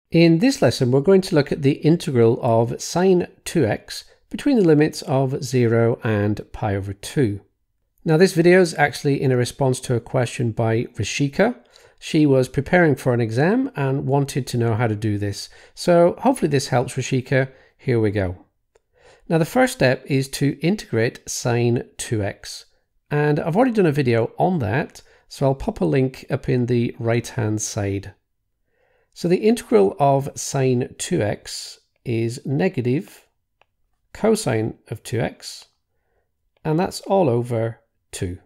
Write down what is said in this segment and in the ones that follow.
In this lesson, we're going to look at the integral of sine 2x between the limits of 0 and pi over 2. Now this video is actually in a response to a question by Rishika. She was preparing for an exam and wanted to know how to do this. So hopefully this helps, Rishika. Here we go. Now the first step is to integrate sine 2x. And I've already done a video on that, so I'll pop a link up in the right-hand side. So the integral of sine 2x is negative cosine of 2x, and that's all over 2.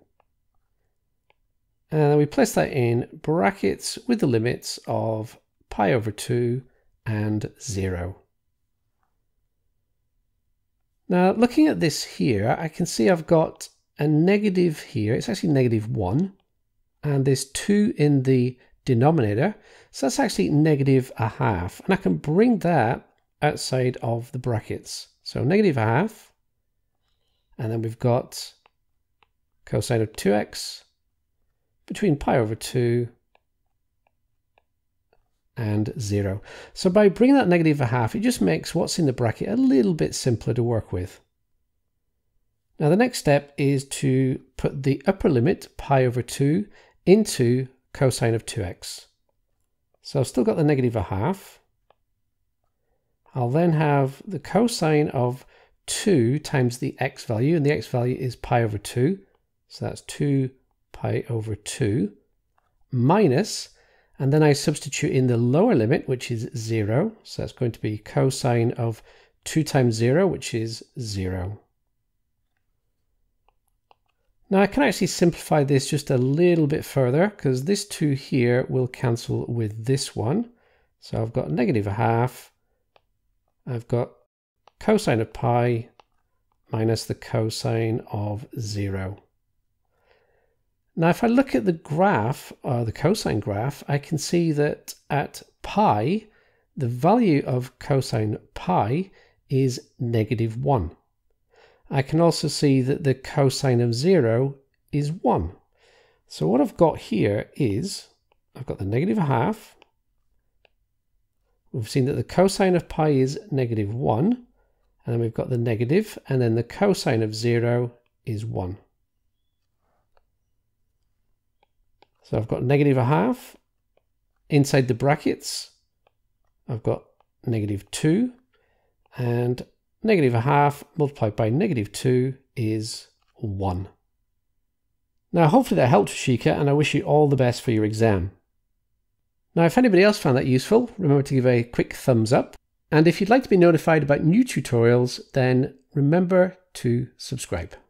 And we place that in brackets with the limits of pi over 2 and 0. Now looking at this here, I can see I've got a negative here. It's actually negative 1, and there's 2 in the denominator, so that's actually negative a half, and I can bring that outside of the brackets. So negative a half, and then we've got cosine of 2x between pi over 2 and 0. So by bringing that negative a half, it just makes what's in the bracket a little bit simpler to work with. Now the next step is to put the upper limit, pi over 2, into cosine of 2x. So I've still got the negative a half. I'll then have the cosine of 2 times the x value, and the x value is pi over 2. So that's 2 pi over 2 minus, and then I substitute in the lower limit, which is 0. So that's going to be cosine of 2 times 0, which is 0. Now I can actually simplify this just a little bit further, because this 2 here will cancel with this one. So I've got negative a half, I've got cosine of pi minus the cosine of 0. Now if I look at the graph, the cosine graph, I can see that at pi, the value of cosine pi is negative 1. I can also see that the cosine of 0 is 1. So what I've got here is, I've got the negative a half. We've seen that the cosine of pi is negative 1. And then we've got the negative, and then the cosine of 0 is 1. So I've got negative a half. Inside the brackets, I've got negative 2. And negative a half multiplied by negative 2 is 1. Now hopefully that helped, Rishika, and I wish you all the best for your exam. Now if anybody else found that useful, remember to give a quick thumbs up. And if you'd like to be notified about new tutorials, then remember to subscribe.